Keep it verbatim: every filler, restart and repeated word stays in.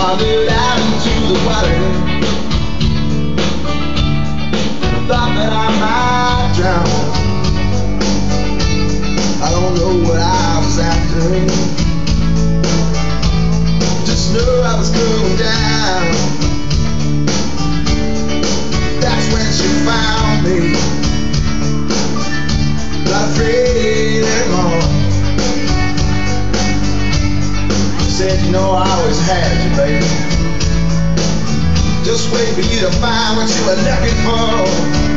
wandered out into the water. Thought that I might drown. I don't know what I was after. Just knew I was going down. That's when she found me. Not afraid anymore. She said, you know, I always had you, baby. Just wait for you to find what you were looking for.